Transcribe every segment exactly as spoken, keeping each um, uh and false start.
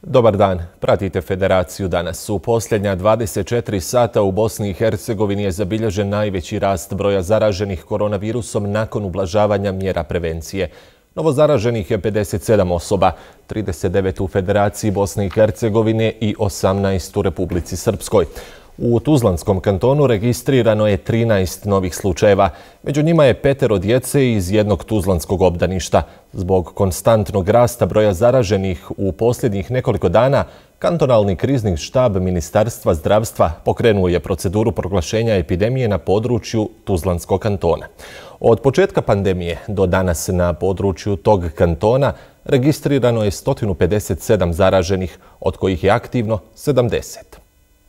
Dobar dan, pratite Federaciju danas. U posljednja dvadeset četiri sata u Bosni i Hercegovini je zabilježen najveći rast broja zaraženih koronavirusom nakon ublažavanja mjera prevencije. Novo zaraženih je pedeset sedam osoba, trideset devet u Federaciji Bosne i Hercegovine i osamnaest u Republici Srpskoj. U Tuzlanskom kantonu registrirano je trinaest novih slučajeva. Među njima je petero djece iz jednog tuzlanskog obdaništa. Zbog konstantnog rasta broja zaraženih u posljednjih nekoliko dana, kantonalni krizni štab Ministarstva zdravstva pokrenuo je proceduru proglašenja epidemije na području Tuzlanskog kantona. Od početka pandemije do danas na području tog kantona registrirano je sto pedeset sedam zaraženih, od kojih je aktivno sedamdeset.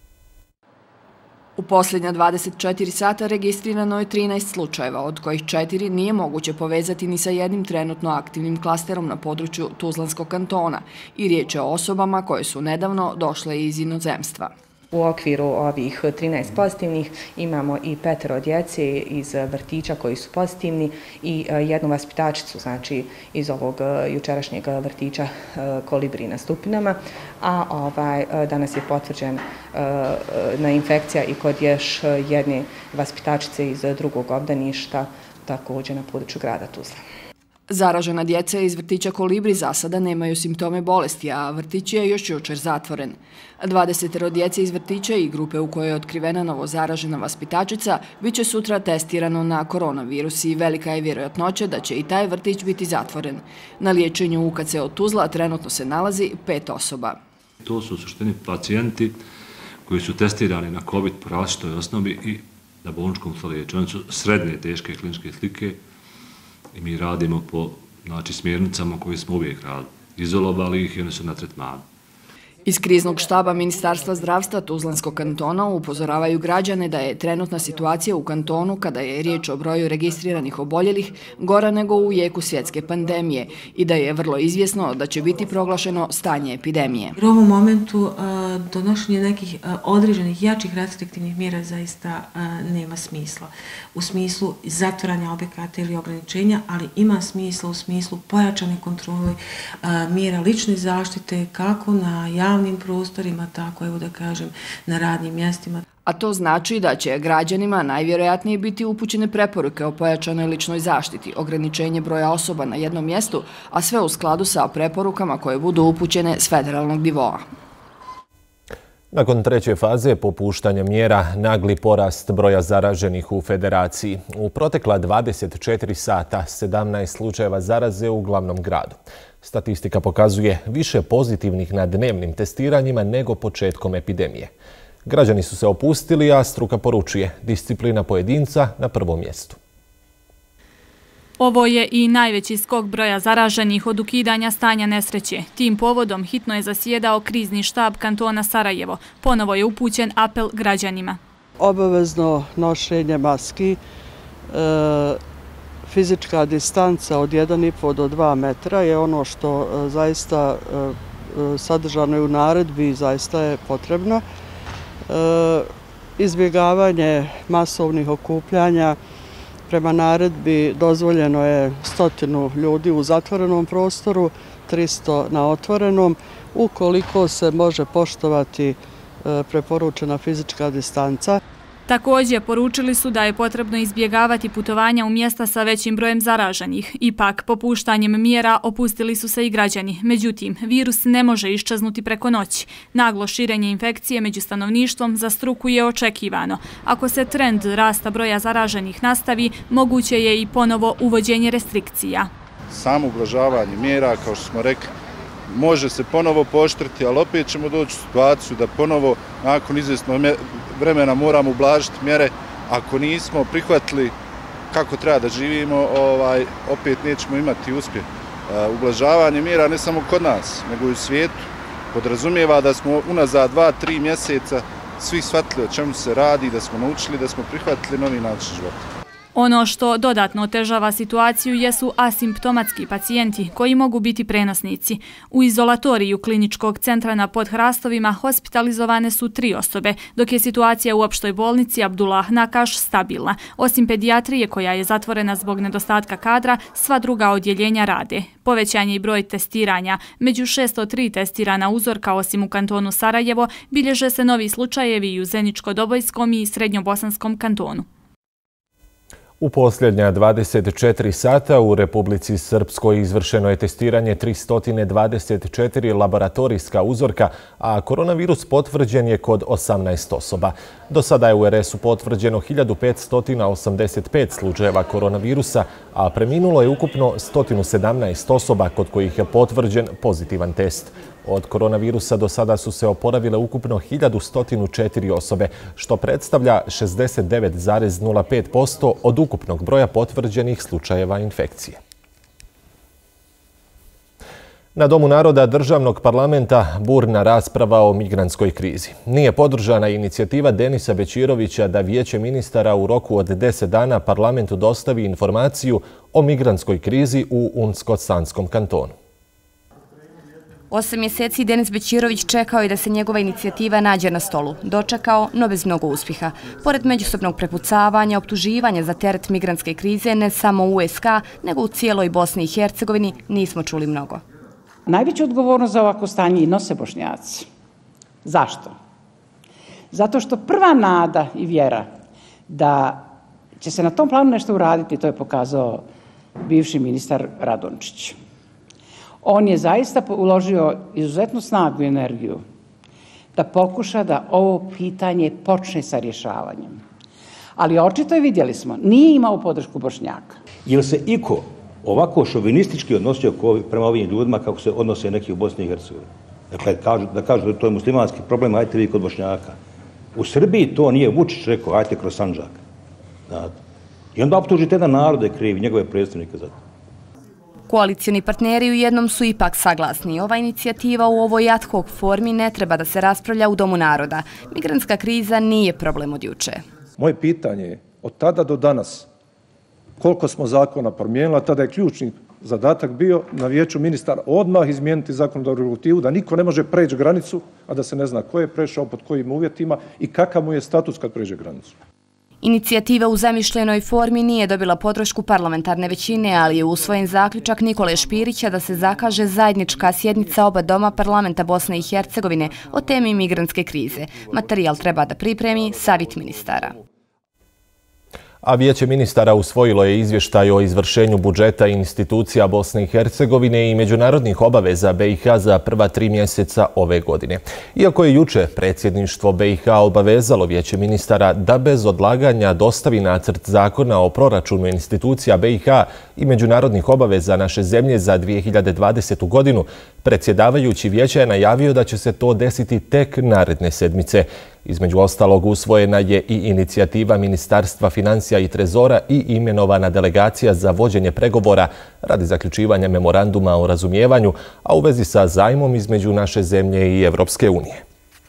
U posljednja dvadeset četiri sata registrirano je trinaest slučajeva, od kojih četiri nije moguće povezati ni sa jednim trenutno aktivnim klasterom na području Tuzlanskog kantona i riječ je o osobama koje su nedavno došle iz inozemstva. U okviru ovih trinaest pozitivnih imamo i petero djece iz vrtića koji su pozitivni i jednu vaspitačicu, znači iz ovog jučerašnjeg vrtića Kolibri na Stupinama, a ovaj, danas je potvrđen na infekcija i kod još jedne vaspitačice iz drugog obdaništa, također na području grada Tuzla. Zaražena djeca iz vrtića Kolibri za sada nemaju simptome bolesti, a vrtić je još jučer zatvoren. dvadeset djece iz vrtića i grupe u kojoj je otkrivena novo zaražena vaspitačica bit će sutra testirano na koronavirus i velika je vjerojatnoća da će i taj vrtić biti zatvoren. Na liječenju u K C od Tuzla trenutno se nalazi pet osoba. To su u suštini pacijenti koji su testirani na COVID po različitoj osnovi i na bolničkom liječenju. Oni su srednje teške kliničke slike i mi radimo po znači, smjernicama koje smo uvijek radili. Izolovali ih i oni su na tretmanu. Iz kriznog štaba Ministarstva zdravstva Tuzlanskog kantona upozoravaju građane da je trenutna situacija u kantonu, kada je riječ o broju registriranih oboljelih, gora nego u jeku svjetske pandemije i da je vrlo izvjesno da će biti proglašeno stanje epidemije. U ovom momentu donošenje nekih određenih jačih restriktivnih mjera zaista nema smisla. U smislu zatvaranja objekata ili ograničenja, ali ima smisla u smislu pojačane kontrole mjera lične zaštite kako na javnom javnim prostorima, tako evo da kažem na radnim mjestima. A to znači da će građanima najvjerojatnije biti upućene preporuke o pojačanoj ličnoj zaštiti, ograničenje broja osoba na jednom mjestu, a sve u skladu sa preporukama koje budu upućene s federalnog nivoa. Nakon treće faze popuštanja mjera, nagli porast broja zaraženih u Federaciji. U protekla dvadeset četiri sata, sedamnaest slučajeva zaraze u glavnom gradu. Statistika pokazuje više pozitivnih na dnevnim testiranjima nego početkom epidemije. Građani su se opustili, a struka poručuje disciplina pojedinca na prvom mjestu. Ovo je i najveći skok broja zaraženih od ukidanja stanja nesreće. Tim povodom hitno je zasjedao krizni štab kantona Sarajevo. Ponovo je upućen apel građanima. Obavezno nošenje maski, fizička distanca od jedan i po do dva metra je ono što zaista sadržano je u naredbi i zaista je potrebno. Izbjegavanje masovnih okupljanja. Prema naredbi dozvoljeno je stotinu ljudi u zatvorenom prostoru, tristo na otvorenom, ukoliko se može poštovati preporučena fizička distanca. Također poručili su da je potrebno izbjegavati putovanja u mjesta sa većim brojem zaraženih. Ipak, popuštanjem mjera opustili su se i građani. Međutim, virus ne može iščeznuti preko noći. Naglo širenje infekcije među stanovništvom za struku je očekivano. Ako se trend rasta broja zaraženih nastavi, moguće je i ponovo uvođenje restrikcija. Samo ublažavanje mjera, kao što smo rekli, može se ponovo pooštriti, ali opet ćemo doći u situaciju da ponovo nakon izvjesnog vremena moramo ublažiti mjere. Ako nismo prihvatili kako treba da živimo, ovaj, opet nećemo imati uspjeh. Ublažavanje mjera ne samo kod nas, nego i u svijetu podrazumijeva da smo unazad dva, tri mjeseca svi shvatili o čemu se radi, da smo naučili, da smo prihvatili novi način života. Ono što dodatno otežava situaciju jesu asimptomatski pacijenti koji mogu biti prenosnici. U izolatoriju kliničkog centra na Podhrastovima hospitalizovane su tri osobe, dok je situacija u opštoj bolnici Abdullah Nakaš stabilna. Osim pedijatrije koja je zatvorena zbog nedostatka kadra, sva druga odjeljenja rade. Povećan je i broj testiranja. Među šesto tri testirana uzorka, osim u kantonu Sarajevo, bilježe se novi slučajevi i u Zeničko-Dobojskom i Srednjobosanskom kantonu. U posljednja dvadeset četiri sata u Republici Srpskoj izvršeno je testiranje tristo dvadeset četiri laboratorijska uzorka, a koronavirus potvrđen je kod osamnaest osoba. Do sada je u er esu potvrđeno hiljadu petsto osamdeset pet slučajeva koronavirusa, a preminulo je ukupno sto sedamnaest osoba kod kojih je potvrđen pozitivan test. Od koronavirusa do sada su se oporavile ukupno hiljadu sto četiri osobe, što predstavlja šezdeset devet zarez nula pet posto od ukupnog broja potvrđenih slučajeva infekcije. Na Domu naroda državnog parlamenta burna rasprava o migrantskoj krizi. Nije podržana inicijativa Denisa Bećirovića da Vijeće ministara u roku od deset dana parlamentu dostavi informaciju o migrantskoj krizi u Unsko-Sanskom kantonu. Osam mjeseci Denis Bećirović čekao je da se njegova inicijativa nađe na stolu. Dočekao, no bez mnogo uspjeha. Pored međusobnog prepucavanja, optuživanja za teret migrantske krize ne samo u U S K, nego u cijeloj Bosni i Hercegovini nismo čuli mnogo. Najveću odgovornost za ovako stanje i nose Bošnjaci. Zašto? Zato što prva nada i vjera da će se na tom planu nešto uraditi, to je pokazao bivši ministar Radončić. On je zaista uložio izuzetnu snagu i energiju da pokuša da ovo pitanje počne sa rješavanjem. Ali očito je, vidjeli smo, nije imao podršku Bošnjaka. Je li se iko ovako šovinistički odnosio prema ovim ljudima kako se odnose neki u Bosni i Hercegovini? Dakle, da kažu da to je muslimanski problem, ajte vi kod Bošnjaka. U Srbiji to nije Vučić rekao, ajte kroz Sandžak. I onda optužite jedan narod da je kriv, njegove predstavnike za to. Koalicijni partneri u jednom su ipak saglasni. Ova inicijativa u ovoj ad hoc formi ne treba da se raspravlja u Domu naroda. Migrantska kriza nije problem od juče. Moje pitanje je od tada do danas koliko smo zakona promijenili, tada je ključni zadatak bio na Vijeću ministara odmah izmijeniti zakonodavnu regulativu da niko ne može preći granicu, a da se ne zna ko je prešao, pod kojim uvjetima i kakav mu je status kad pređe granicu. Inicijativa u zamišljenoj formi nije dobila podršku parlamentarne većine, ali je usvojen zaključak Nikole Špirića da se zakaže zajednička sjednica oba doma parlamenta Bosne i Hercegovine o temi migrantske krize. Materijal treba da pripremi Savjet ministara. A Vijeće ministara usvojilo je izvještaj o izvršenju budžeta institucija Bosne i Hercegovine i međunarodnih obaveza B i H za prva tri mjeseca ove godine. Iako je juče predsjedništvo B i H obavezalo Vijeće ministara da bez odlaganja dostavi nacrt zakona o proračunu institucija B i H i međunarodnih obaveza naše zemlje za dvije hiljade dvadesetu. godinu, predsjedavajući vijeća je najavio da će se to desiti tek naredne sedmice. Između ostalog, usvojena je i inicijativa Ministarstva financija i trezora i imenovana delegacija za vođenje pregovora radi zaključivanja memoranduma o razumijevanju, a u vezi sa zajmom između naše zemlje i Evropske unije.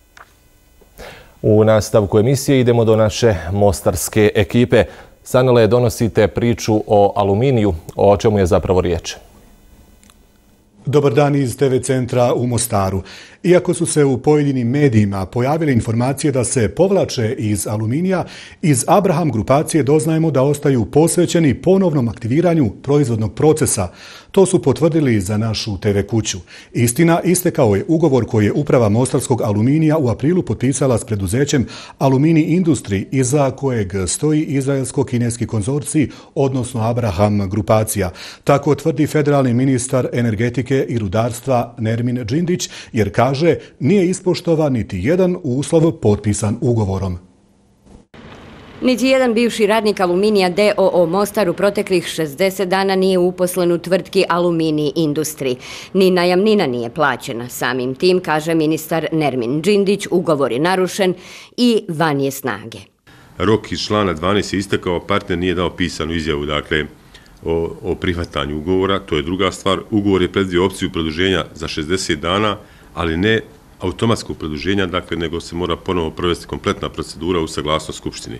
U nastavku emisije idemo do naše mostarske ekipe. Sanele, donosite priču o aluminiju. O čemu je zapravo riječ? Dobar dan iz te ve centra u Mostaru. Iako su se u pojedinim medijima pojavile informacije da se povlače iz aluminija, iz Abraham grupacije doznajemo da ostaju posvećeni ponovnom aktiviranju proizvodnog procesa. To su potvrdili za našu te ve kuću. Istina, istekao je ugovor koji je uprava Mostarskog aluminija u aprilu potpisala s preduzećem Alumini Industri, iza kojeg stoji izraelsko-kineski konzorcij, odnosno Abraham grupacija. Tako tvrdi federalni ministar energetike i rudarstva Nermin Džindić, jer kaže nije ispoštovan niti jedan uslov potpisan ugovorom. Niti jedan bivši radnik Aluminija D O O Mostar u proteklih šezdeset dana nije uposlen u tvrtki Alumini Industri. Ni najamnina nije plaćena. Samim tim, kaže ministar Nermin Džindić, ugovor je narušen i van je snage. Rok iz člana dvanaest je istekao, partner nije dao pisanu izjavu, dakle, o, o prihvatanju ugovora, to je druga stvar. Ugovor je predvidio opciju produženja za šezdeset dana, ali ne automatskog produženja, dakle, nego se mora ponovo provesti kompletna procedura u saglasnost Skupštine.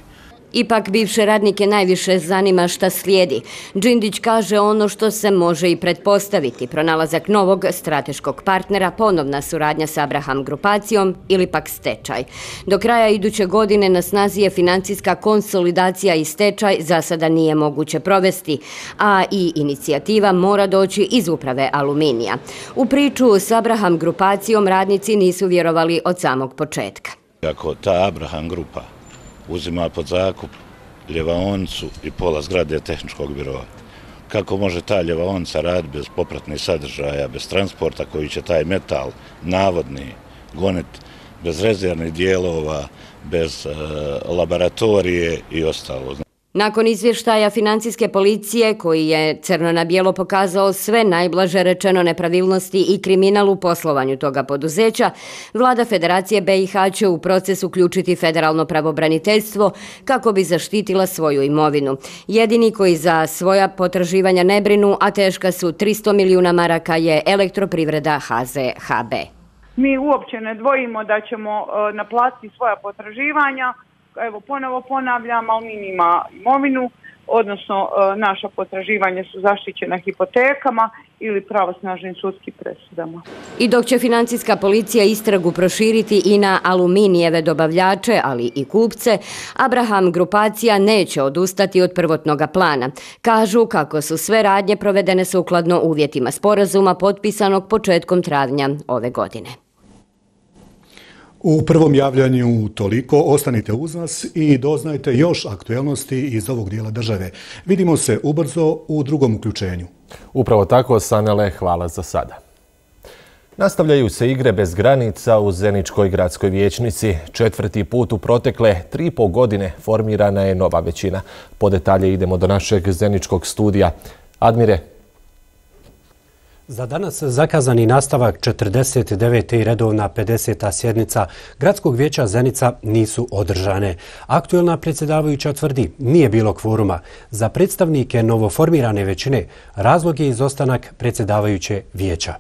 Ipak bivše radnike najviše zanima šta slijedi. Đinđić kaže ono što se može i pretpostaviti. Pronalazak novog strateškog partnera, ponovna suradnja s Abraham grupacijom ili pak stečaj. Do kraja iduće godine na snazi je financijska konsolidacija i stečaj za sada nije moguće provesti, a i inicijativa mora doći iz uprave Aluminija. U priču s Abraham grupacijom radnici nisu vjerovali od samog početka. Ako ta Abraham grupa uzima pod zakup ljevaonicu i pola zgrade tehničkog biroa, kako može ta ljevaonica raditi bez popratnih sadržaja, bez transporta koji će taj metal navodni goniti, bez rezervnih dijelova, bez e, laboratorije i ostalo. Nakon izvještaja financijske policije, koji je crno na bijelo pokazao sve najblaže rečeno nepravilnosti i kriminal u poslovanju toga poduzeća, vlada Federacije B i H će u proces uključiti federalno pravobraniteljstvo kako bi zaštitila svoju imovinu. Jedini koji za svoja potraživanja ne brinu, a teška su tristo milijuna maraka, je Elektroprivreda H Z H B. Mi uopće ne dvojimo da ćemo naplatiti svoja potraživanja. Evo, ponovo ponavljam, Aluminij ima imovinu, odnosno naša potraživanja su zaštićena hipotekama ili pravosnažnim sudskim presudama. I dok će financijska policija istragu proširiti i na Aluminijeve dobavljače, ali i kupce, Abraham grupacija neće odustati od prvotnoga plana. Kažu kako su sve radnje provedene sukladno uvjetima sporazuma potpisanog početkom travnja ove godine. U prvom javljanju toliko, ostanite uz nas i doznajte još aktuelnosti iz ovog dijela države. Vidimo se ubrzo u drugom uključenju. Upravo tako, Sanele, hvala za sada. Nastavljaju se igre bez granica u Zeničkoj gradskoj vijećnici. Četvrti put u protekle tri i pol godine formirana je nova većina. Po detalje idemo do našeg Zeničkog studija. Admire. Za danas zakazani nastavak četrdeset devete i redovna pedeseta sjednica Gradskog vijeća Zenica nisu održane. Aktuelna predsjedavajuća tvrdi nije bilo kvoruma. Za predstavnike novoformirane većine razlog je izostanak predsjedavajuće vijeća.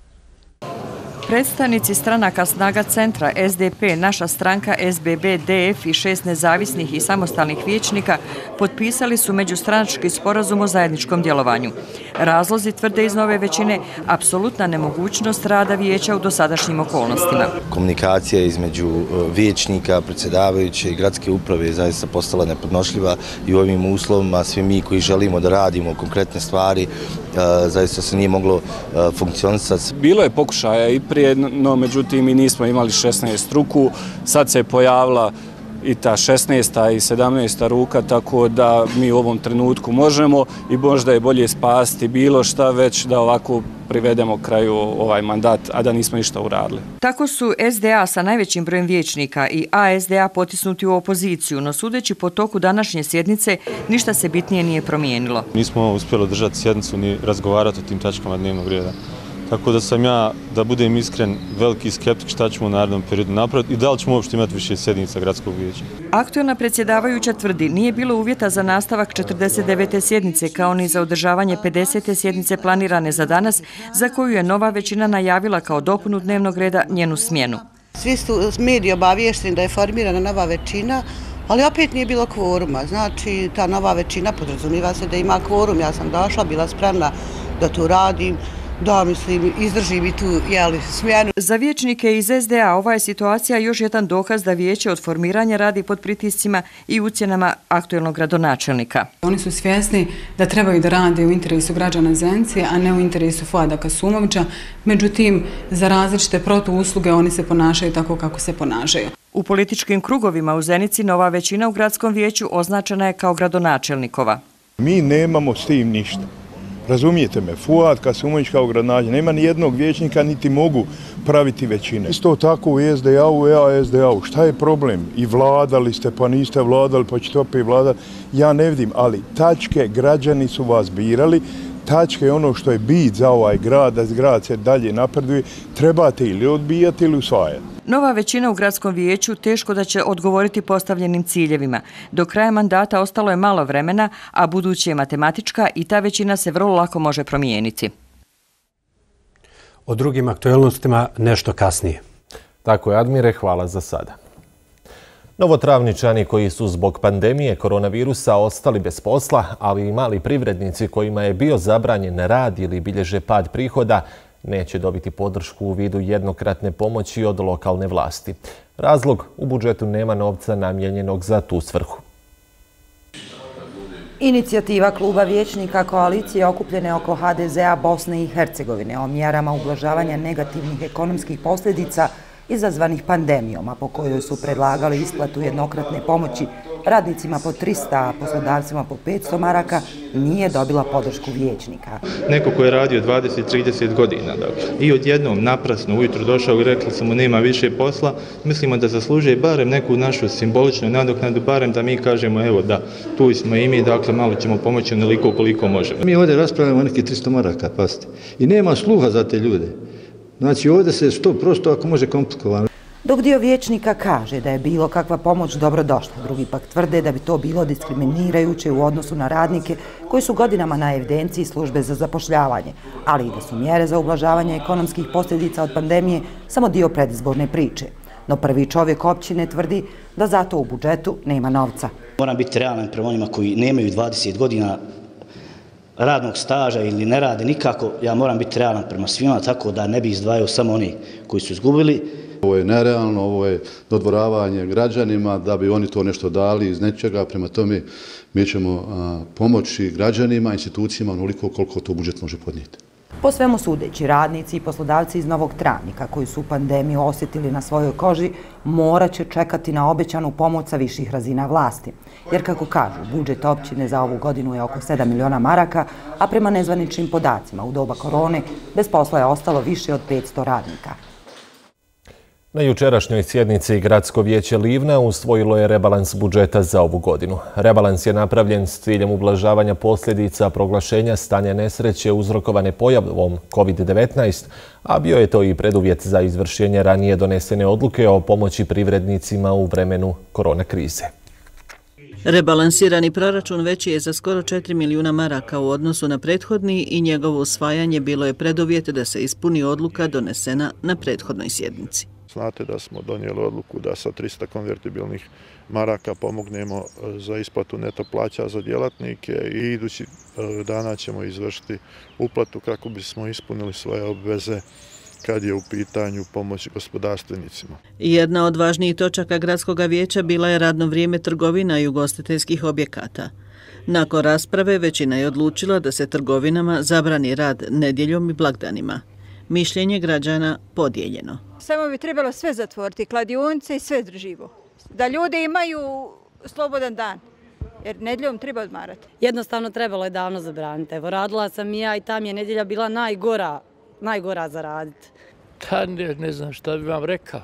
Predstavnici stranaka Snaga centra, S D P, Naša stranka, S B B, D F i šest nezavisnih i samostalnih vijećnika potpisali su međustranački sporazum o zajedničkom djelovanju. Razlozi, tvrde iz nove većine, apsolutna nemogućnost rada vijeća u dosadašnjim okolnostima. Komunikacija između vijećnika, predsjedavajuće i gradske uprave je zaista postala nepodnošljiva i u ovim uslovima svi mi koji želimo da radimo konkretne stvari zaista se nije moglo funkcionisati. Bilo je pokušaja i prije, no međutim mi nismo imali šesnaest ruku, sad se je pojavila i ta šesnaesta i sedamnaesta ruka, tako da mi u ovom trenutku možemo i možda je bolje spasti bilo šta već da ovako privedemo kraju ovaj mandat, a da nismo ništa uradili. Tako su S D A sa najvećim brojem vijećnika i A S D A potisnuti u opoziciju, no sudeći po toku današnje sjednice ništa se bitnije nije promijenilo. Nismo uspjeli održati sjednicu ni razgovarati o tim tačkama dnevnog reda. Tako da sam ja, da budem iskren, veliki skeptik šta ćemo u narednom periodu napraviti i da li ćemo uopšte imati više sjednica Gradskog vijeća. Aktuelna predsjedavajuća tvrdi nije bilo uvjeta za nastavak četrdeset devete sjednice kao ni za održavanje pedesete sjednice planirane za danas, za koju je nova većina najavila kao dopunu dnevnog reda njenu smjenu. Svi su mediji obavješteni da je formirana nova većina, ali opet nije bilo kvoruma. Znači, ta nova većina podrazumiva se da ima kvorum. Ja sam došla, bila spremna da to radim. Da, mislim, izdržim i tu jeli, smjenu. Za vijećnike iz S D A ova je situacija još jedan dokaz da vijeće od formiranja radi pod pritiscima i ucjenama aktuelnog gradonačelnika. Oni su svjesni da trebaju da rade u interesu građana Zenice, a ne u interesu Fuada Kasumovića. Međutim, za različite protuusluge oni se ponašaju tako kako se ponašaju. U političkim krugovima u Zenici nova većina u gradskom vijeću označena je kao gradonačelnikova. Mi nemamo s tim ništa. Razumijete me, Fuad Kasumović kao gradonačelnik, nema ni jednog vijećnika, niti mogu praviti većine. Isto tako u S D A-u, E A S D A-u, šta je problem? I vladali ste, pa niste vladali, pa ćete opet vladati. Ja ne vidim, ali tačke, građani su vas birali, tačke je ono što je bit za ovaj grad, da grad se dalje napreduje, trebate ili odbijati ili usvajati. Nova većina u gradskom vijeću teško da će odgovoriti postavljenim ciljevima. Do kraja mandata ostalo je malo vremena, a budući je matematička i ta većina se vrlo lako može promijeniti. O drugim aktuelnostima nešto kasnije. Tako je, Admire, hvala za sada. Novotravničani koji su zbog pandemije koronavirusa ostali bez posla, ali i mali privrednici kojima je bio zabranjen rad ili bilježe pad prihoda, neće dobiti podršku u vidu jednokratne pomoći od lokalne vlasti. Razlog, u budžetu nema novca namijenjenog za tu svrhu. Inicijativa kluba vijećnika koalicije okupljene oko ha de zea Bosne i Hercegovine o mjerama ublažavanja negativnih ekonomskih posljedica izazvanih pandemijom, a po kojoj su predlagali isplatu jednokratne pomoći radnicima po trista, a poslodavcima po petsto maraka, nije dobila podršku vijećnika. Neko ko je radio dvadeset do trideset godina i odjednom naprasno ujutro došao i rekli su mu nema više posla, mislimo da zaslužuje barem neku našu simboličnu nadoknadu, barem da mi kažemo evo da tu smo i mi, dakle malo ćemo pomoći onoliko koliko možemo. Mi ovdje raspravljamo o nekih tristo maraka, pasti, i nema sluha za te ljude. Znači ovdje se sto prosto ako može komplikovano. Dok dio vijećnika kaže da je bilo kakva pomoć dobrodošla, drugi pak tvrde da bi to bilo diskriminirajuće u odnosu na radnike koji su godinama na evidenciji službe za zapošljavanje, ali i da su mjere za ublažavanje ekonomskih posljedica od pandemije samo dio predizborne priče. No prvi čovjek općine tvrdi da zato u budžetu nema novca. Moram biti realan prema onima koji nemaju dvadeset godina radnog staža ili ne rade nikako, ja moram biti realan prema svima, tako da ne bi izdvajao samo oni koji su izgubili. Ovo je nerealno, ovo je dodvoravanje građanima da bi oni to nešto dali iz nečega, prema tome mi ćemo pomoći građanima, institucijama onoliko koliko to budžet može podnijeti. Po svemu sudeći, radnici i poslodavci iz Novog Travnika koji su pandemiju osjetili na svojoj koži morat će čekati na obećanu pomoć sa viših razina vlasti. Jer kako kažu, budžet općine za ovu godinu je oko sedam miliona maraka, a prema nezvaničnim podacima u doba korone bez posla je ostalo više od petsto radnika. Na jučerašnjoj sjednici Gradsko vijeće Livna usvojilo je rebalans budžeta za ovu godinu. Rebalans je napravljen s ciljem ublažavanja posljedica proglašenja stanja nesreće uzrokovane pojavom kovid devetnaest, a bio je to i preduvjet za izvršenje ranije donesene odluke o pomoći privrednicima u vremenu korona krize. Rebalansirani proračun veći je za skoro četiri milijuna maraka u odnosu na prethodni i njegovo usvajanje bilo je preduvjet da se ispuni odluka donesena na prethodnoj sjednici. Znate da smo donijeli odluku da sa trista konvertibilnih maraka pomognemo za isplatu neto plaća za djelatnike i idući dana ćemo izvršiti uplatu kako bismo ispunili svoje obveze kad je u pitanju pomoć gospodarstvenicima. Jedna od važnijih točaka Gradskog vijeća bila je radno vrijeme trgovina i ugostiteljskih objekata. Nakon rasprave većina je odlučila da se trgovinama zabrani rad nedjeljom i blagdanima. Mišljenje građana podijeljeno. Samo bi trebalo sve zatvoriti, kladionice i sve živo. Da ljudi imaju slobodan dan, jer nedjeljom treba odmarati. Jednostavno trebalo je davno zabraniti. Evo, radila sam i ja i tam je nedjelja bila najgora, najgora za raditi. Ta ne, ne znam šta bi vam rekao.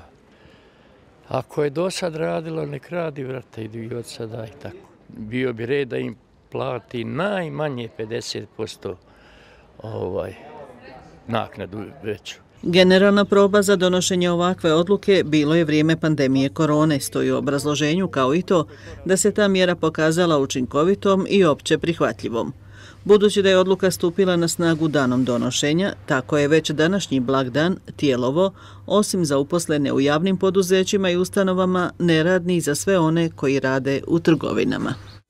Ako je do sad radilo, nek radi, vrata, idu i od sada i tako. Bio bi red da im plati najmanje pedeset posto ovaj, naknadu veću. Generalna proba za donošenje ovakve odluke bilo je vrijeme pandemije korone, stoji u obrazloženju, kao i to da se ta mjera pokazala učinkovitom i opće prihvatljivom. Budući da je odluka stupila na snagu danom donošenja, tako je već današnji blagdan Tijelovo, osim za uposlene u javnim poduzećima i ustanovama, neradni za sve one koji rade u trgovinama.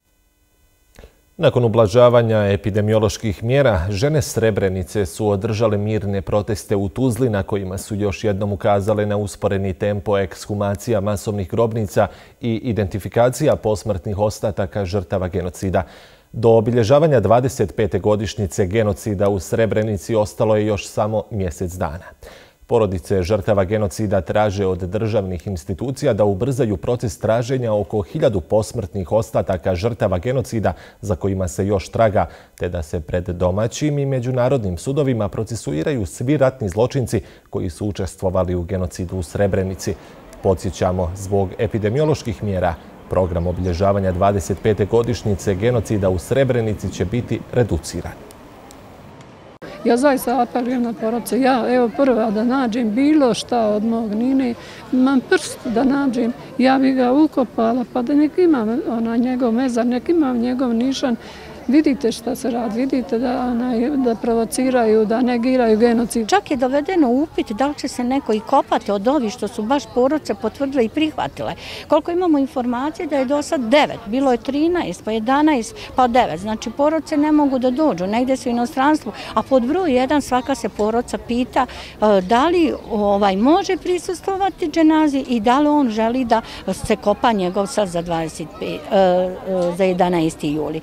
Nakon ublažavanja epidemioloških mjera, žene Srebrenice su održale mirne proteste u Tuzli na kojima su još jednom ukazale na usporeni tempo ekshumacija masovnih grobnica i identifikacija posmrtnih ostataka žrtava genocida. Do obilježavanja dvadeset pete godišnjice genocida u Srebrenici ostalo je još samo mjesec dana. Porodice žrtava genocida traže od državnih institucija da ubrzaju proces traženja oko hiljadu posmrtnih ostataka žrtava genocida za kojima se još traga, te da se pred domaćim i međunarodnim sudovima procesuiraju svi ratni zločinci koji su učestvovali u genocidu u Srebrenici. Podsjećamo, zbog epidemioloških mjera, program obilježavanja dvadeset pete godišnjice genocida u Srebrenici će biti reduciran. Ja zaista apelujem na porodice. Ja, evo, prva da nađem bilo šta od mog Nine, imam prst da nađem, ja bi ga ukopala, pa da nek imam ona njegov mezar, nek imam njegov nišan, vidite šta se radi, vidite da, da provociraju, da negiraju genocid. Čak je dovedeno upit da li će se neko i kopati od ovih što su baš porodice potvrdile i prihvatile. Koliko imamo informacije da je do sad devet, bilo je trinaest, pa jedanaest, pa devet. Znači porodice ne mogu da dođu, negde su u inostranstvu, a pod broj jedan svaka se porodica pita da li ovaj, može prisustvovati dženazi i da li on želi da se kopa njegov sad za, dvadeset pet, za jedanaesti juli.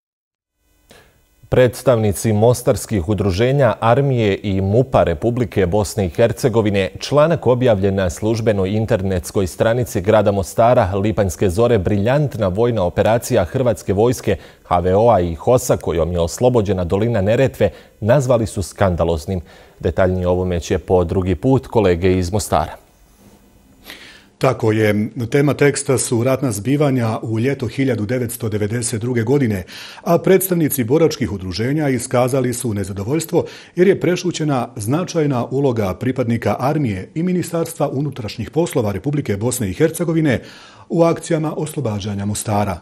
Predstavnici mostarskih udruženja Armije i MUP-a Republike Bosne i Hercegovine, članak objavljen na službenoj internetskoj stranici grada Mostara Lipanjske zore, briljantna vojna operacija Hrvatske vojske, H V O-a i H O S-a kojom je oslobođena dolina Neretve, nazvali su skandaloznim. Detaljnije ovome će po drugi put kolege iz Mostara. Tako je. Tema teksta su ratna zbivanja u ljeto hiljadu devetsto devedeset druge. godine, a predstavnici boračkih udruženja iskazali su nezadovoljstvo jer je prešućena značajna uloga pripadnika armije i Ministarstva unutrašnjih poslova Republike Bosne i Hercegovine u akcijama oslobađanja Mostara.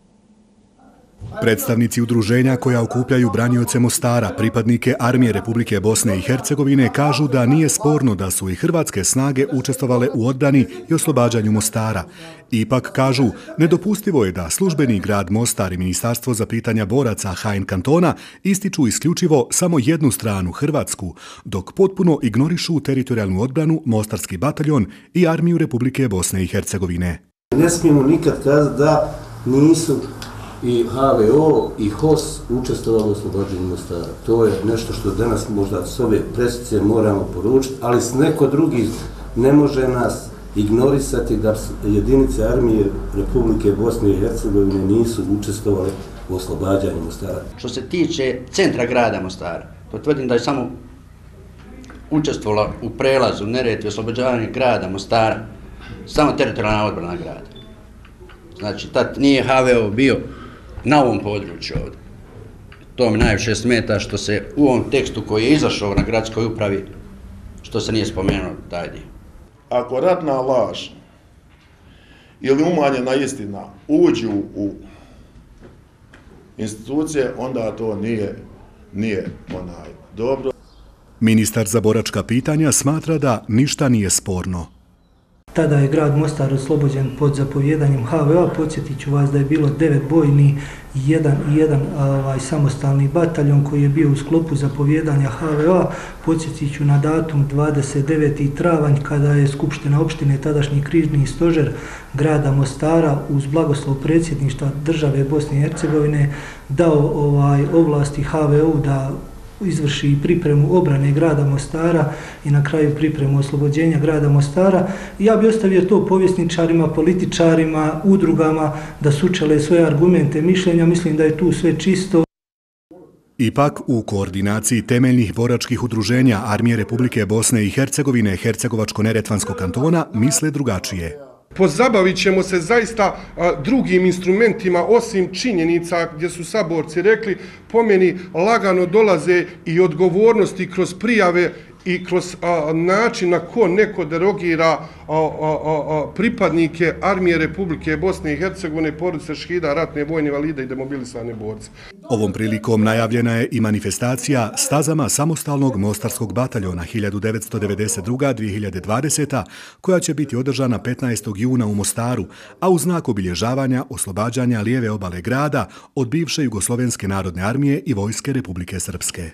Predstavnici udruženja koja okupljaju branioce Mostara, pripadnike Armije Republike Bosne i Hercegovine, kažu da nije sporno da su i hrvatske snage učestvovale u odbrani i oslobađanju Mostara. Ipak, kažu, nedopustivo je da službeni grad Mostar i Ministarstvo za pitanja boraca H N kantona ističu isključivo samo jednu stranu, Hrvatsku, dok potpuno ignorišu teritorijalnu odbranu, Mostarski bataljon i Armiju Republike Bosne i Hercegovine. Ne smijemo nikad kazati da nisu i H V O i H O S učestvovali u oslobađanju Mostara. To je nešto što danas možda s ove presice moramo poručiti, ali s neko drugi ne može nas ignorisati da jedinice Armije Republike Bosne i Hercegovine nisu učestvovali u oslobađanju Mostara. Što se tiče centra grada Mostara, to tvrdim da je samo učestvovala u prelazu Neretve, oslobađavanju grada Mostara, samo teritorijalna odbrana grada. Znači, tad nije H V O bio na ovom području ovdje. To mi najviše smeta što se u ovom tekstu koji je izašao na gradskoj upravi, što se nije spomenuo taj dio. Ako ratna laž ili umanjena istina uđu u institucije, onda to nije, nije onaj dobro. Ministar za boračka pitanja smatra da ništa nije sporno. Tada je grad Mostar oslobođen pod zapovjedanjem H V O-a. Podsjetit ću vas da je bilo devet bojni i jedan, jedan ovaj, samostalni bataljon koji je bio u sklopu zapovjedanja H V O-a. Podsjetit ću na datum dvadeset deveti travanj kada je Skupština opštine, tadašnji križni stožer grada Mostara uz blagoslov predsjedništva države Bosne i Hercegovine dao ovaj, ovlasti H V O-u da izvrši pripremu obrane grada Mostara i na kraju pripremu oslobođenja grada Mostara. Ja bi ostavio to povjesničarima, političarima, udrugama da sučele svoje argumente, mišljenja. Mislim da je tu sve čisto. Ipak, u koordinaciji temeljnih boračkih udruženja Armije Republike Bosne i Hercegovine Hercegovačko-Neretvanskog kantona misle drugačije. Pozabavit ćemo se zaista drugim instrumentima, osim činjenica gdje su saborci rekli, po meni lagano dolaze i odgovornosti kroz prijave i kroz a, način na ko neko derogira a, a, a, pripadnike Armije Republike Bosne i Hercegovine, porodice šehida, ratne vojne invalide i demobilisane borce. Ovom prilikom najavljena je i manifestacija stazama samostalnog Mostarskog bataljona hiljadu devetsto devedeset druga do dvije hiljade dvadeseta. koja će biti održana petnaestog juna u Mostaru, a u znak obilježavanja oslobađanja lijeve obale grada od bivše Jugoslovenske narodne armije i Vojske Republike Srpske.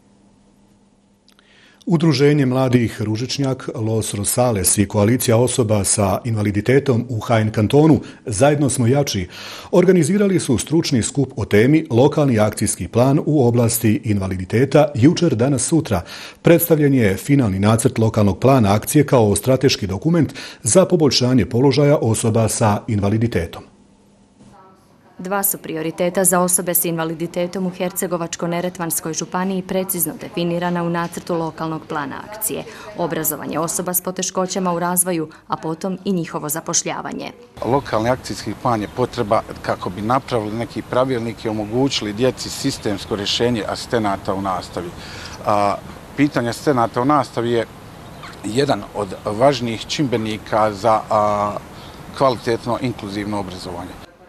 Udruženje mladih Ružičnjak, Los Rosales i koalicija osoba sa invaliditetom u H N kantonu Zajedno smo jači organizirali su stručni skup o temi Lokalni akcijski plan u oblasti invaliditeta jučer, danas, sutra. Predstavljen je finalni nacrt lokalnog plana akcije kao strateški dokument za poboljšanje položaja osoba sa invaliditetom. Dva su prioriteta za osobe s invaliditetom u Hercegovačko-Neretvanskoj županiji precizno definirana u nacrtu lokalnog plana akcije. Obrazovanje osoba s poteškoćama u razvoju, a potom i njihovo zapošljavanje. Lokalni akcijski plan je potreba kako bi napravili neki pravilnik i omogućili djeci sistemsko rješenje asistenata u nastavi. A, pitanje asistenata u nastavi je jedan od važnijih čimbenika za a, kvalitetno inkluzivno obrazovanje.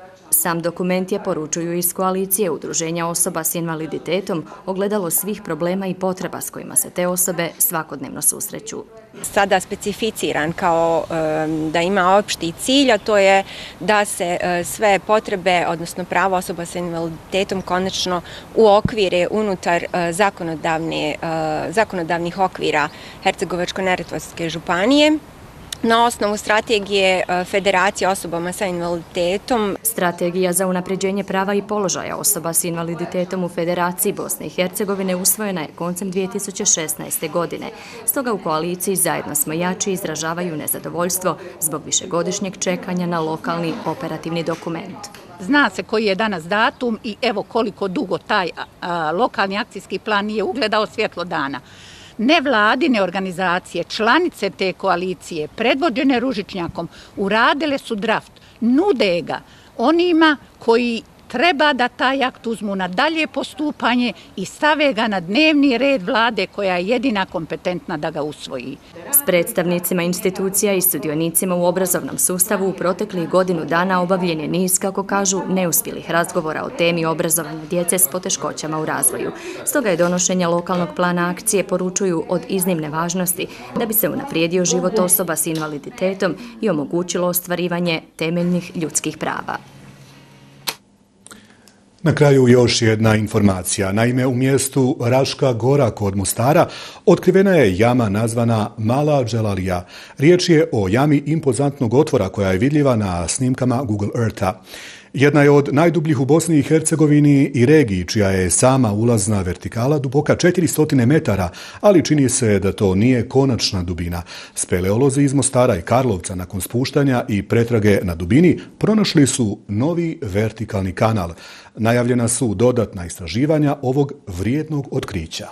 Sam dokument je, poručuju iz koalicije Udruženja osoba s invaliditetom, ogledalo svih problema i potreba s kojima se te osobe svakodnevno susreću. Sada specificiran kao da ima opšti cilj, a to je da se sve potrebe, odnosno prava osoba s invaliditetom konačno uokvire unutar zakonodavnih okvira Hercegovačko-neretvanske županije. Na osnovu strategije Federacije osobama sa invaliditetom. Strategija za unapređenje prava i položaja osoba s invaliditetom u Federaciji Bosne i Hercegovine usvojena je koncem dvije tisuće šesnaeste. godine. Stoga u koaliciji Zajedno smo jači izražavaju nezadovoljstvo zbog višegodišnjeg čekanja na lokalni operativni dokument. Zna se koji je danas datum i evo koliko dugo taj lokalni akcijski plan nije ugledao svjetlo dana. Nevladine organizacije, članice te koalicije, predvođene Ružičnjakom, uradile su draft, nude ga onima koji treba da taj akt uzmu na dalje postupanje i stave ga na dnevni red vlade koja je jedina kompetentna da ga usvoji. S predstavnicima institucija i sudionicima u obrazovnom sustavu u proteklih godinu dana obavljen je niz, kako kažu, neuspjelih razgovora o temi obrazovanja djece s poteškoćama u razvoju. Stoga je donošenje lokalnog plana akcije, poručuju, od iznimne važnosti da bi se unaprijedio život osoba s invaliditetom i omogućilo ostvarivanje temeljnih ljudskih prava. Na kraju još jedna informacija. Naime, u mjestu Raška Gora kod Mostara otkrivena je jama nazvana Mala Dželalija. Riječ je o jami impozantnog otvora koja je vidljiva na snimkama Google Eartha. Jedna je od najdubljih u Bosni i Hercegovini i regiji, čija je sama ulazna vertikala duboka četiristo metara, ali čini se da to nije konačna dubina. Speleolozi iz Mostara i Karlovca nakon spuštanja i pretrage na dubini pronašli su novi vertikalni kanal. Najavljena su dodatna istraživanja ovog vrijednog otkrića.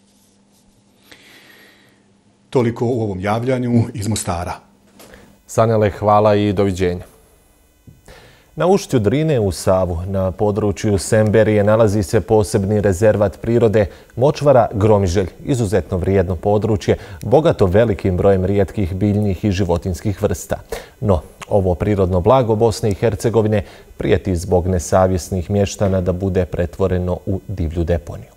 Toliko u ovom javljanju iz Mostara. Sanele, hvala i doviđenja. Na ušću Drine u Savu, na području Semberije, nalazi se posebni rezervat prirode Močvara Gromiželj, izuzetno vrijedno područje, bogato velikim brojem rijetkih biljnih i životinskih vrsta. No, ovo prirodno blago Bosne i Hercegovine prijeti zbog nesavjesnih mještana da bude pretvoreno u divlju deponiju.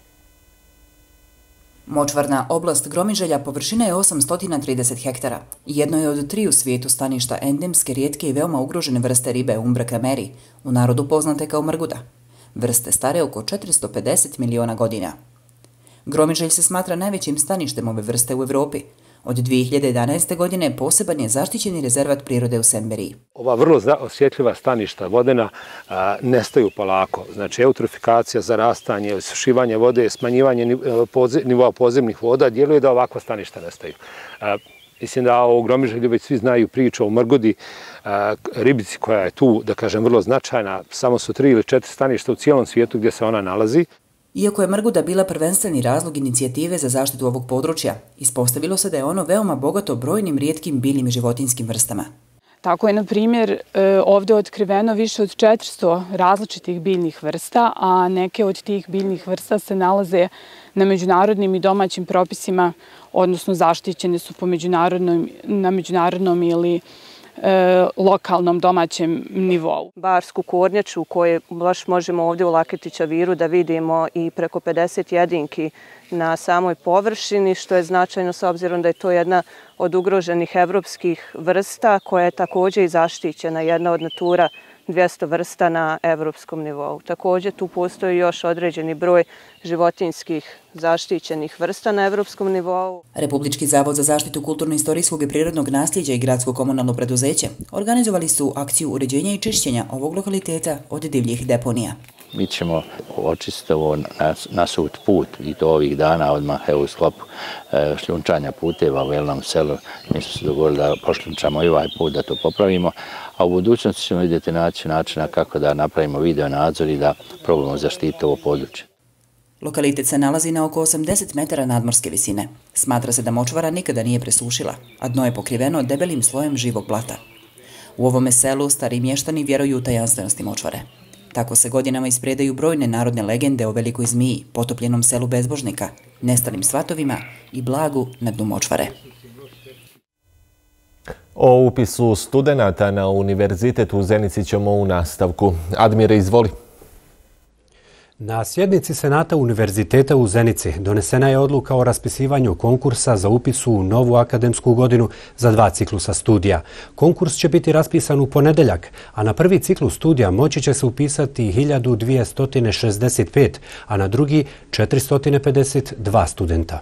Močvarna oblast Gromiželja površina je osamsto trideset hektara. Jedno je od tri u svijetu staništa endemske, rijetke i veoma ugrožene vrste ribe Umbra cameri, u narodu poznate kao mrguda. Vrste stare oko četiristo pedeset miliona godina. Gromiželj se smatra najvećim staništem ove vrste u Evropi. Od dvije hiljade jedanaeste. godine poseban je zaštićeni rezervat prirode u Semberiji. Ova vrlo osjetljiva staništa vodena a, nestaju polako. Znači, eutrofikacija, zarastanje, osušivanje vode, smanjivanje nivoa podzemnih voda djeluje da ovakva staništa nestaju. A, mislim da u Gromiželju već svi znaju priču o mrgudi, a, ribici koja je tu, da kažem, vrlo značajna. Samo su tri ili četiri staništa u cijelom svijetu gdje se ona nalazi. Iako je mrguda bila prvenstveni razlog inicijative za zaštitu ovog područja, ispostavilo se da je ono veoma bogato brojnim rijetkim biljnim i životinjskim vrstama. Tako je, na primjer, ovdje otkriveno više od četiristo različitih biljnih vrsta, a neke od tih biljnih vrsta se nalaze na međunarodnim i domaćim propisima, odnosno zaštićene su po međunarodnom, na međunarodnom ili E, lokalnom domaćem nivou. Barsku kornjaču koje baš možemo ovdje u Laketića viru da vidimo i preko pedeset jedinki na samoj površini, što je značajno s obzirom da je to jedna od ugroženih evropskih vrsta koja je također i zaštićena, jedna od Natura dvjesto vrsta na evropskom nivou. Također tu postoji još određeni broj životinjskih zaštićenih vrsta na evropskom nivou. Republički zavod za zaštitu kulturno-istorijskog i prirodnog nasljeđa i gradsko komunalno preduzeće organizovali su akciju uređenja i čišćenja ovog lokaliteta od divljih deponija. Mi ćemo očistiti ovo nasut put i to ovih dana odmah evo u sklopu e, šljunčanja puteva u Jelnom selu. Mi smo se dogovorili da pošljunčamo i ovaj put, da to popravimo, a u budućnosti ćemo vidjeti naći načina kako da napravimo video nadzor i da probamo zaštiti ovo područje. Lokalitet se nalazi na oko osamdeset metara nadmorske visine. Smatra se da močvara nikada nije presušila, a dno je pokriveno debelim slojem živog blata. U ovome selu stari mještani vjeruju u tajanstvenosti močvare. Tako se godinama ispredaju brojne narodne legende o velikoj zmiji, potopljenom selu bezbožnika, nestalim svatovima i blagu na dnu močvare. O upisu studenata na Univerzitet u Zenici ćemo u nastavku. Admire, izvoli. Na sjednici Senata Univerziteta u Zenici donesena je odluka o raspisivanju konkursa za upis u novu akademsku godinu za dva ciklusa studija. Konkurs će biti raspisan u ponedeljak, a na prvi ciklus studija moći će se upisati hiljadu dvjesto šezdeset pet, a na drugi četiristo pedeset dva studenta.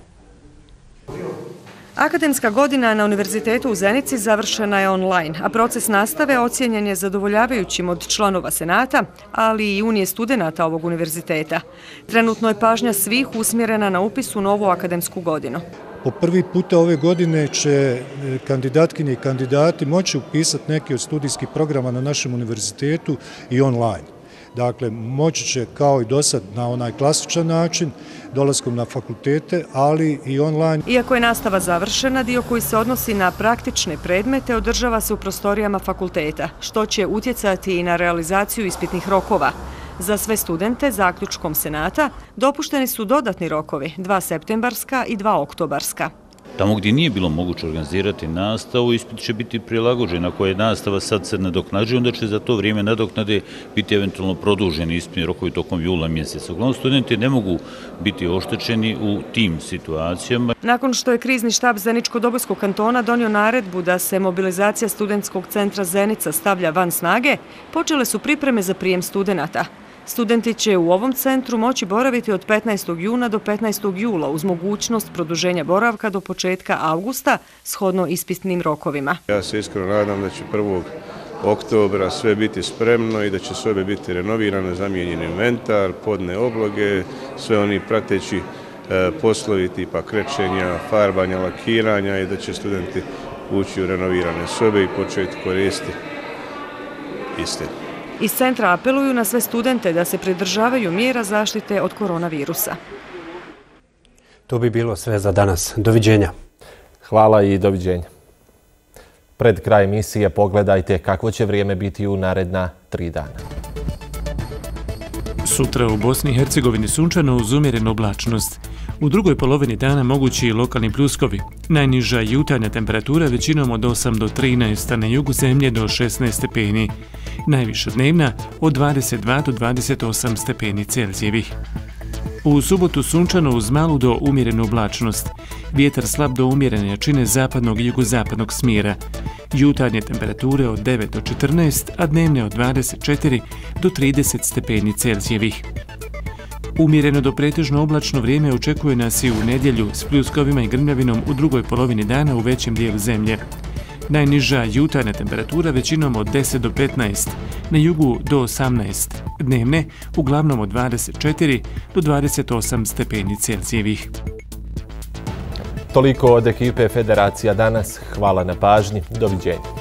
Akademska godina na Univerzitetu u Zenici završena je online, a proces nastave ocijenjen je zadovoljavajućim od članova Senata, ali i Unije studenata ovog univerziteta. Trenutno je pažnja svih usmjerena na upis u novu akademsku godinu. Po prvi puta ove godine će kandidatkinje i kandidati moći upisati neki od studijskih programa na našem univerzitetu i online. Dakle, moći će kao i do sad na onaj klasičan način, dolaskom na fakultete, ali i online. Iako je nastava završena, dio koji se odnosi na praktične predmete održava se u prostorijama fakulteta, što će utjecati i na realizaciju ispitnih rokova. Za sve studente, zaključkom Senata, dopušteni su dodatni rokovi, dva septembarska i dva oktobarska. Tamo gdje nije bilo moguće organizirati nastavu, ispit će biti prilagođen. Ako je nastava sad se nadoknađuje, onda će za to vrijeme nadoknade biti eventualno produženi ispitni rokovi tokom jula mjeseca. Uglavnom, studenti ne mogu biti oštećeni u tim situacijama. Nakon što je krizni štab Zeničko-Dobojskog kantona donio naredbu da se mobilizacija studentskog centra Zenica stavlja van snage, počele su pripreme za prijem studenata. Studenti će u ovom centru moći boraviti od petnaestog juna do petnaestog jula uz mogućnost produženja boravka do početka avgusta shodno ispitnim rokovima. Ja se iskreno nadam da će prvog oktobra sve biti spremno i da će sobe biti renovirane, zamijenjen inventar, podne obloge, sve oni prateći poslovi tipa krečenja, farbanja, lakiranja i da će studenti ući u renovirane sobe i početi koristiti iste. Iz centra apeluju na sve studente da se pridržavaju mjera zaštite od koronavirusa. To bi bilo sve za danas. Doviđenja. Hvala i doviđenja. Pred kraj emisije pogledajte kakvo će vrijeme biti u naredna tri dana. Sutra u Bosni i Hercegovini sunčano uz umjerenu oblačnost. U drugoj polovini dana mogući i lokalni pljuskovi. Najniža jutarnja temperatura većinom od osam do trinaest, a na jugu zemlje do šesnaest stepeni. Najviša dnevna od dvadeset dva do dvadeset osam stepeni Celzijevih. U subotu sunčano uz malu do umjerenu oblačnost. Vjetar slab do umjerene jačine zapadnog i jugozapadnog smjera. Jutarnje temperature od devet do četrnaest, a dnevne od dvadeset četiri do trideset stepeni Celzijevih. Umjereno do pretežno oblačno vrijeme očekuje nas i u nedjelju s pljuskovima i grmljavinom u drugoj polovini dana u većem dijelu zemlje. Najniža jutarnja temperatura većinom od deset do petnaest, na jugu do osamnaest, dnevne uglavnom od dvadeset četiri do dvadeset osam stepeni Celzijevih. Toliko od ekipe Federacija danas. Hvala na pažnji. Doviđenja.